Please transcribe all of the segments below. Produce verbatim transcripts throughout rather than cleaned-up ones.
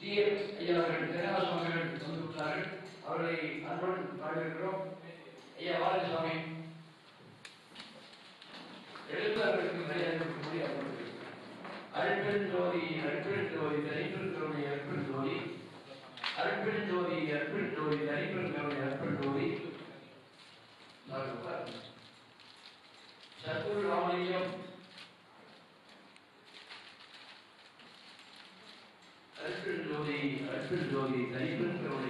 D M ஐயா அவர்கள் தென்னராசு அவர்கள் வந்துவிட்டார்கள். அவர்களை அன்புடன் வரவேற்கிறோம். ஐயா வாருங்க சுவாமி. எழுத்தாளர்களுக்கு மரியாதை முடியாது. அருட்பெருஞ்சோதி அருட்பெருஞ்சோதி தனிப்பெருங்கருணை அருட்பெருஞ்சோதி அருட்பெருஞ்சோதி அருட்பெருஞ்சோதி தனிப்பெருங்கருணை அருட்பெருஞ்சோதி சத்குரு ராமலிங்கம் அருட்பெருஞ்சோதி அருட்பெருஞ்சோதி தனிப்பெருங்கருணை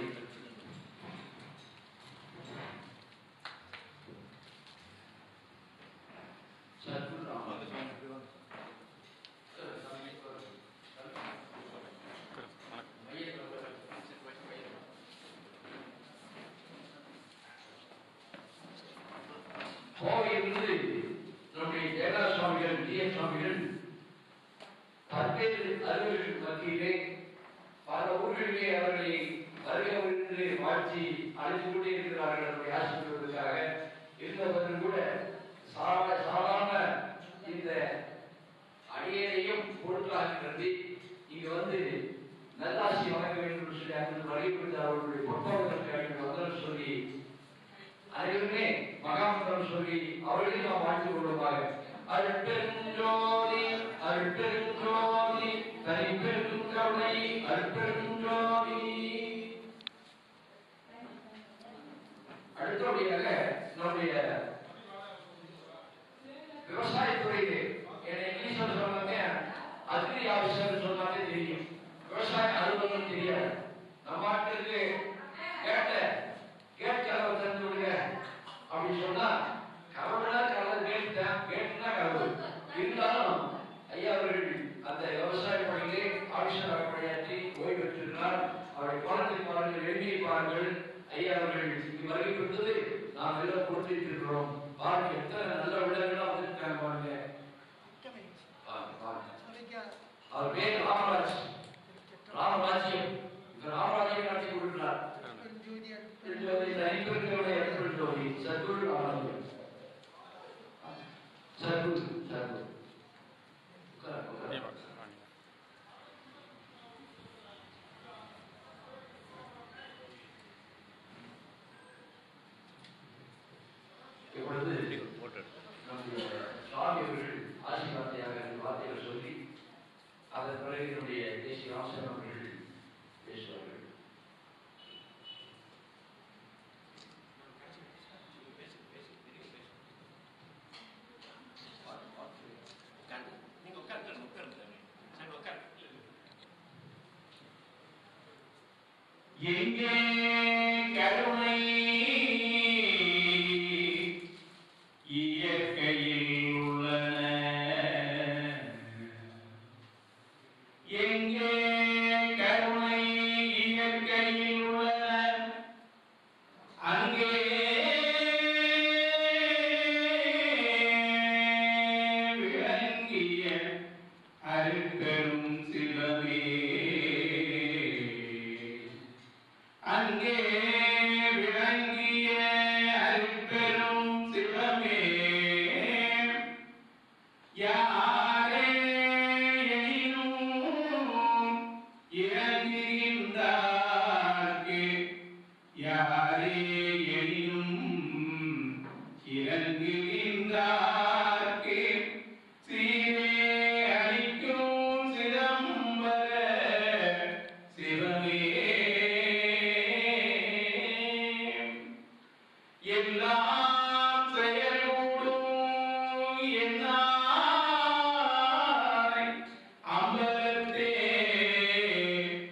சத்குரு ராமலிங்கம் கோவையிலிருந்து நம்முடைய ஜெயராஜ் சுவாமிகள் டி எம் சுவாமிகள் பல்வேறு அலுவலர்கள் மத்தியிலே பல ஊர்களிலே அவர்களை வருகை வாழ்த்தி அழைத்து கொண்டே இருக்கிறார்கள். அவர்களை ஆசிரியர்களுக்காக இருந்தவர்கள் கூட சாதாரண இந்த அடியேனையும் பொருட்களாக கருதி இங்கு வந்து நல்லாசி வழங்க வேண்டும் என்று சொல்லி அங்கு வழிபட்டு அவர்களுடைய பொறுப்பாளர்களுக்கு வந்தனர் சொல்லி அனைவருமே மகாமந்திரம் சொல்லி அவர்களையும் நாம் வாழ்த்து கொள்வதாக. அருட்பெருஞ்சோதி அருட்பெருஞ்சோதி தனிப்பெருங்கருணை அருட்பெருஞ்சோதி. அடுத்தபடியாக நம்முடைய விவசாயத்துறையிலே இங்கிலீஷ்ல சொன்னாங்க அக்ரி ஆபீசர் சொன்னாலே தெரியும், விவசாய அலுவலகம் தெரியாது. நம்ம நாட்டுக்கு கேட்ட கேட் கதவை திறந்து விடுங்க அப்படின்னு சொன்னா கதவுனா கதவு கேட்டுட்டேன் கேட்டுனா கதவு இருந்தாலும் ஐயா அவர்கள் அந்த விவசாய பணியிலே ஆபிஷராக பணியாற்றி ஓய்வு பெற்றிருக்கிறார். அவருடைய குழந்தை பாருங்கள் எழுதியை பாருங்கள். ஐயா அவர்கள் இங்கு வருகை பெற்றது நாம் எல்லாம் கொடுத்திருக்கிறோம். பாருங்க எத்தனை நல்ல விடங்களாக வந்திருக்காங்க பாருங்க. அவர் பேர் ராமராஜ், ராமராஜ்யம். இந்த ராமராஜ்யம் நடத்தி கொடுக்கிறார். சத்குரு ராமலிங்கம் சத்குரு சத்குரு இப்பொழுது நம்முடைய சுவாமி அவர்கள் ஆசீர்வாதையாக வார்த்தைகள் சொல்லி அதன் பிறகு என்னுடைய தேசிய ஆசிரியர் அவர்கள் பேசுவார்கள். எங்கே கருணை இயற்கையில் உள்ளன, எங்கே கருணை இயற்கையில் உள்ளன, அங்கே விளங்கிய அருட்பெரும் சிவமே, அங்கே விளங்கிய அருட்பெரும் சிவமே, யாரே எனினும் இறங்குகின்றார்க்கு, யாரே எனினும் இறங்குகின்றார்க்கு சீரே அளிக்கும் சிதம்பர சிவமே, எல்லாம் செயலோடும் என்னாய் அம்பலத்தே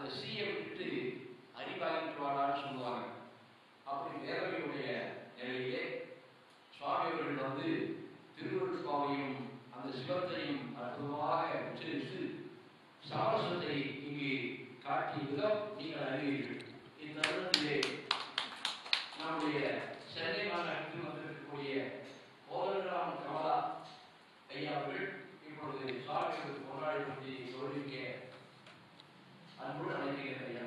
அந்த சீயை விட்டுட்டு அறிவாகிட்டு வாடான்னு சொல்லுவாங்க. அப்படி வேறவையுடைய நிலையிலே சுவாமி அவர்கள் வந்து திருவருட்பாவையும் அந்த சிவத்தையும் அற்புதமாக உச்சரித்து சாரசத்தை இங்கு காட்டிய விதம் நீங்கள் அறிவீர்கள். இந்த தருணத்திலே நம்முடைய சென்னை மாநகரத்தில் வந்திருக்கக்கூடிய கோதண்டராம கமலா ஐயா அவர்கள் இப்பொழுது சுவாமி கொண்டாடி பற்றி கௌரவிக்க அன்புடன் அழைக்கிறேன். ஐயா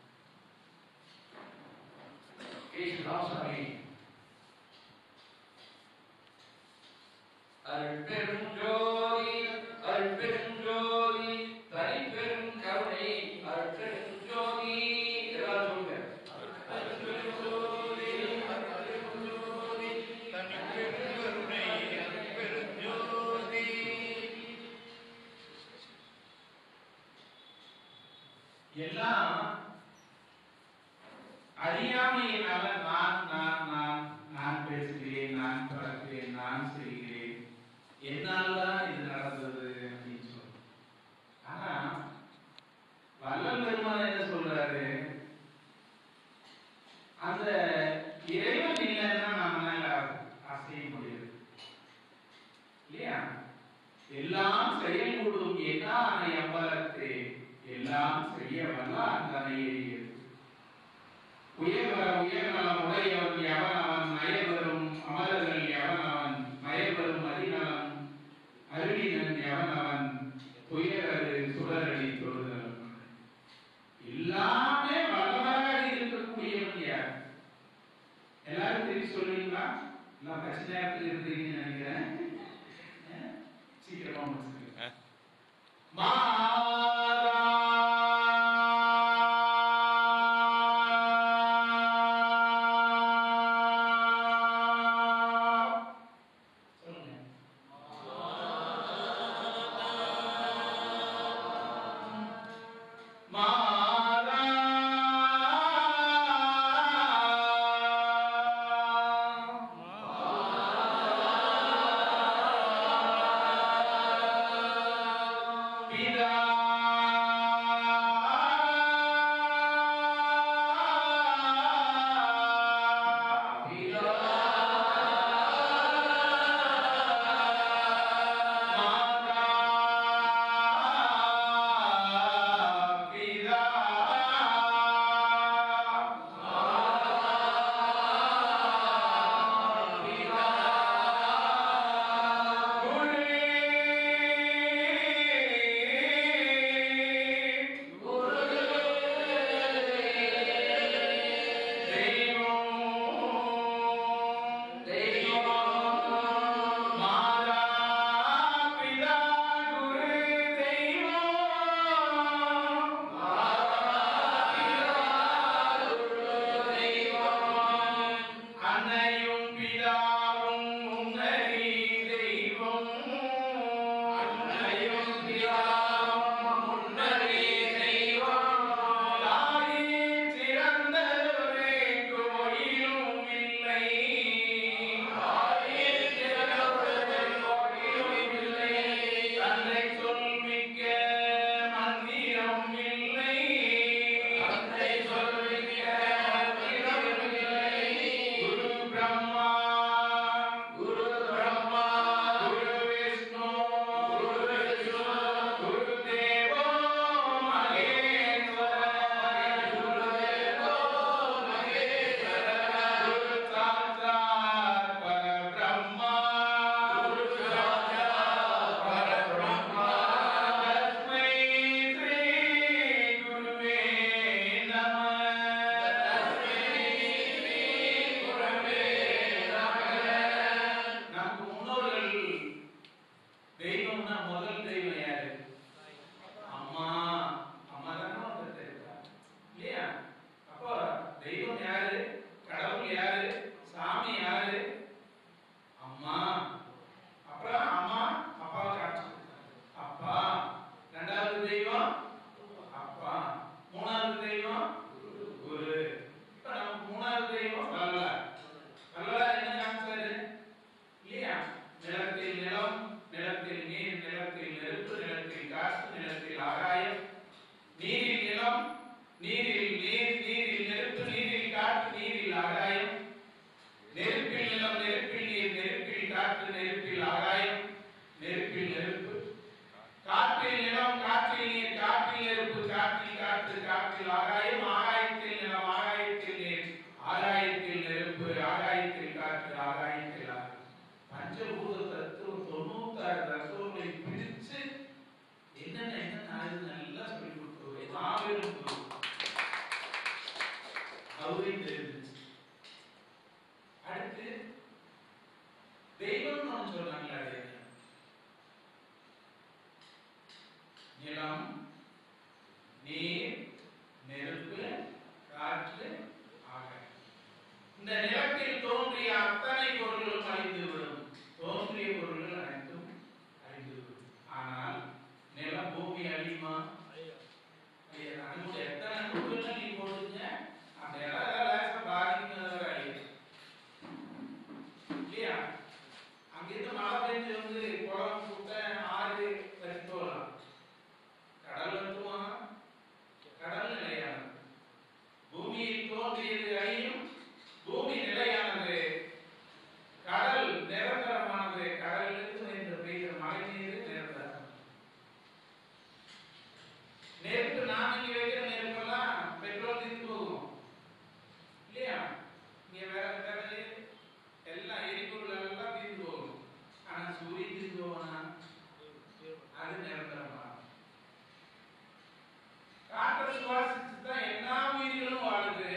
கே ராமசாமி அருட்பெரும் ஜோதி அருட்பெரும் ஜோதி தனிப்பெரும் கருணை அருட்பெரும் ஜோதி எல்லாரும் சொல்லுங்க. அருட்பெரும் ஜோதி அருட்பெரும் ஜோதி தனிப்பெரும் கருணை அருட்பெரும் ஜோதி. எல்லாம் அறியாமையினால நான் நான் நான் நான் பேசுகிறேன், நான் பார்க்கிறேன், நான் செய்கிறேன், என்னால்தான் இது நடந்தது அப்படின்னு சொல்லு. ஆனா வல்லல் பெருமான் என்ன சொல்றாரு, அந்த இறைவன் இல்லைன்னா நம்மளால அசைய முடியாது இல்லையா? எல்லாம் செயல்கூடும் என்ன அம்பலத்தே எல்லாம் செய்ய வல்ல அந்தனை எரியது. உயர்வர உயர்நலம் உடையவன் எவன் அவன் மயவரும் அமரர்கள் எவன் அவன் மயவரும் அதிநலம் அருளினன் எவன் அவன் துயரது சுடரடி தொழுதல். எல்லாமே வல்லவராக இருக்கக்கூடியவன் யார்? எல்லாரும் திரும்பி சொல்லுவீங்களா? எல்லாம் கட்சி நேரத்தில் இருந்தீங்கன்னு நினைக்கிறேன். சீக்கிரமா முடிச்சுங்க. மா நிலத்தில் நெருப்பு, நிலத்தில் காற்று, நிலத்தில் ஆகாயம், நீரில் நிலம், நீரில் நீர், நீரில் நெருப்பு, நீரில் காற்று, நீரில் ஆகாயம், நெருப்பில் நிலம், நெருப்பில் நீர், நெருப்பில் காற்று, நெருப்பில் ஆகாயம், நெருப்பில் நெருப்பு, காற்றில் நிலம், காற்றில் நீர், காற்றில் நெருப்பு, காற்றில் காற்று, காற்றில் ஆகாயம், ஆகாயத்தில் நிலம், ஆகாயத்தில் நீர், ஆகாயத்தில் நெருப்பு, ஆகாயத்தில் காற்று, ஆகாயத்தில் ஆகாயம். பஞ்சபூத தத்துவம் தொண்ணூத்தாறு தத்துவங்களை பிரிச்சு என்னென்ன என்னென்ன ஆகுது நல்லா சொல்லி கொடுத்துருவோம். மாபெரும் குரு அவரையும் தெரிஞ்சிச்சு. அடுத்து தெய்வம் ஒன்று சொன்னாங்களா? நிலம், நீர், நெருப்பு, காற்று, ஆகாயம். இந்த நிலத்தில் தோன்றிய அத்தனை பொருள்களும் அழிந்துவிடும். தோன்றிய பொருள்கள் அனைத்தும் அழிந்துவிடும். ஆனால் நிலம், பூமி அழியுமா? எத்தனை நூறுகள் நீ போடுங்க, அந்த இடம் பாதிக்கிறத அழியும் இல்லையா? அங்கிருந்து மழை பெஞ்சு வந்து குளம், குட்டை, ஆறு வரைக்கும் போகலாம். கடல் வந்துமா? கடல் நிலையானது. பூமியில் தோன்றியது அழியும், பூமி நிலையானது. கடல் நிரந்தரமானது. கடலிலிருந்து இந்த பெய்கிற மழை நீர் நிரந்தரம். நெருப்பு, நான் இங்க வைக்கிற நெருப்பெல்லாம் பெட்ரோல் தீர்ந்து போகும் இல்லையா? இங்க வேற வேற எல்லாம் எரிபொருள் எல்லாம் தீர்ந்து போகும். ஆனா சூரியன் தீர்ந்து போவானா? அது நிரந்தரமா. காற்றை சுவாசிச்சு தான் எல்லா உயிர்களும் வாழுது.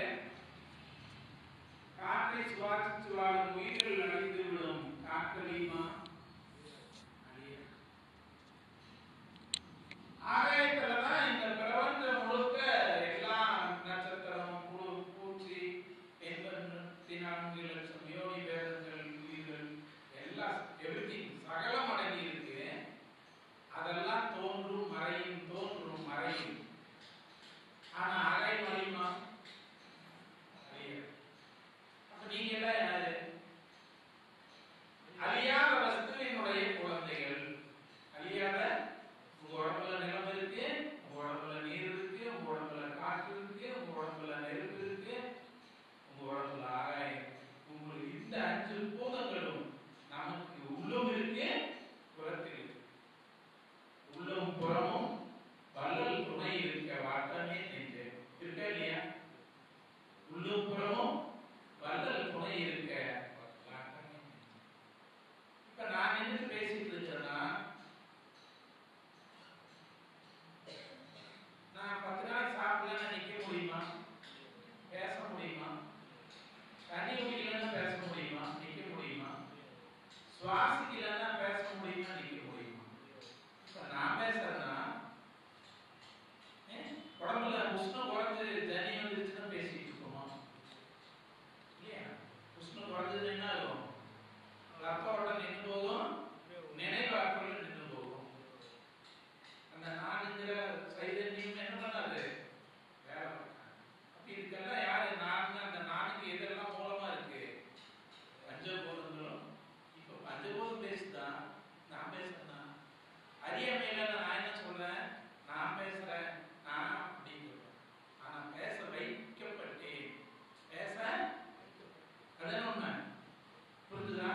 காற்றை சுவாசிச்சு வாழும் உயிர்கள் அழிந்து விடும். காற்றழியுமா? ஆகாயத்துலதான் இந்த பிரபஞ்சம் முழுக்க எல்லா நட்சத்திரம், புழு, பூச்சி, எண்பத்தி நான்கு லட்சம் யோனி வேதங்கள், உயிர்கள் எல்லாம் எவ்ரிதிங் சகலம் அடங்கி இருக்கு. அதெல்லாம் தோன்றும் மறையும், தோன்றும் மறையும். ஆனா ஆகாயம் அழியுமா? அப்ப நீங்க எல்லாம் யாரு? அழியாத வஸ்துவினுடைய குழந்தைகள். அழியாத உங்க உடம்புல நிலம் இருக்கு, உங்க உடம்புல நீர் இருக்கு, உங்க உடம்புல காற்று இருக்கு, உங்க உடம்புல நெருப்பு இருக்கு, உங்க உடம்புல ஆகாயம். உங்களுக்கு இந்த அஞ்சு பூதங்களும் நமக்கு உள்ளும் இருக்கு, புறத்தில் இருக்கு. உள்ளும் புறமும் வள்ளல் துணை இருக்க வாட்டமே நெஞ்சு இருக்கா இல்லையா? உள்ளும் புறமும் வள்ளல் துணை இருக்க வாட்டமே. இப்ப நான் என்ன பேசிட்டு இருக்கேன்னா, நான் பத்து நாள் சாப்பிடலாம் நிக்க முடியுமா? பேச முடியுமா? தண்ணி குடிக்கலன்னா பேச முடியுமா? நிக்க முடியுமா? சுவாசிக்கலன்னா பேச முடியுமா? நிக்க முடியுமா? இப்ப நான் பேசுறேன்னா உடம்புல உஷ்ணம் குறைஞ்சு தனி வந்துருச்சுன்னா பேசிட்டு இருக்கோமா இல்லையா? உஷ்ணம் குறைஞ்சது என்ன ஆகும்? ரத்த ஓட்டம் நின்று போகும், நினைவாற்றல் நின்று போகும். அந்த நான்கிற சைதன்யம் என்ன பண்ணாது? வேலை பண்ணாது. அப்படி இதுக்கெல்லாம் யாரு நான்? அந்த நான்கு எதெல்லாம் மூலமா இருக்கு? பஞ்சபூதங்களும். இப்ப பஞ்சபூதம் பேசுதான், நான் பேசுறேன். அறியாமையில நான் என்ன சொல்றேன்? நான் பேசுறேன், நான் அப்படின்னு சொல்றேன். ஆனா பேச வைக்கப்பட்டேன். பேச அதான் உண்மை. புரிஞ்சுதா?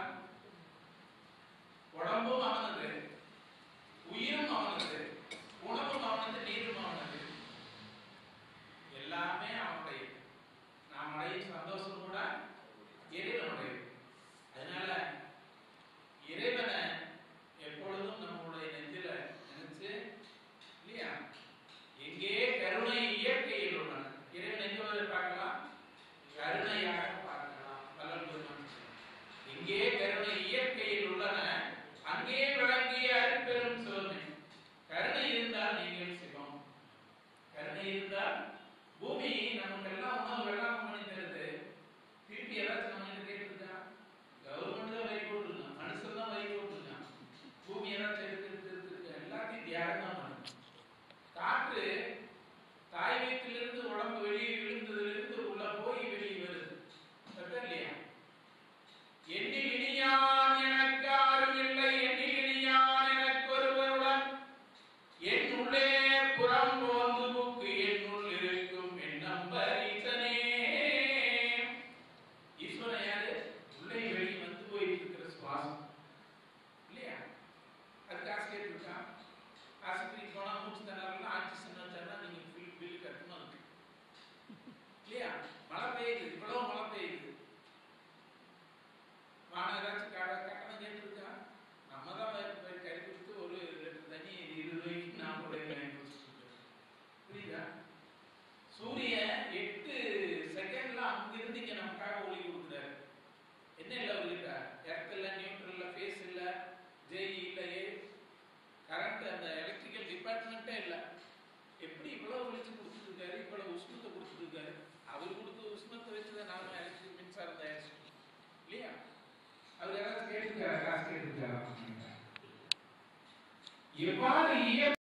உடம்பும் அவனது, உயிரும் அவனது, உணவும் அவனது, நீரும் அவனது. எல்லாமே அவனுடைய. நாம் அடையும் சந்தோஷம் கூட இறைவனுடைய. அதனால இறைவனை எப்பொழுதும் நம்முடைய நெஞ்சில நினைச்சு இல்லையா? எங்கே கருணை இயற்கையில் உள்ளன. இறைவன் எங்கே பார்க்கலாம்? கருணையாக பார்க்கலாம். எங்கே கருணை இயற்கையில் உள்ளன, அங்கே விளங்கிய அருட்பெரும் சிவமே. கருணை இருந்தால் நீங்கள் சிவம். கருணை இருந்தால் பூமி நமக்கு எல்லாம் உணவு எல்லாம் பண்ணி தருது. திருப்பி ஏதாச்சும் நம்ம கேட்டுருக்கா? கவர்மெண்ட் தான் வரி போட்டுருக்கான், மனுஷன் தான் வரி போட்டுருக்கான். பூமி ஏதாச்சும் எடுத்து எல்லாத்தையும் தியாகம் தான் பண்ணுது. காற்று தாய் வயிற்றிலிருந்து உடம்பு வெளியே விழுந்ததிலிருந்து உள்ள போய் வெளியே வருது. இல்லையா? எண்ணில் இனியான் எனக்கு யாரும் இல்லை, எண்ணில் இனியான் எனக்கு ஒருவருடன் என் உள்ளே புறம் போந்து புக்கு என்னுள் இருக்கும் கரண்ட் அந்த எலக்ட்ரிக்கல் டிபார்ட்மெண்ட்டே இல்லை.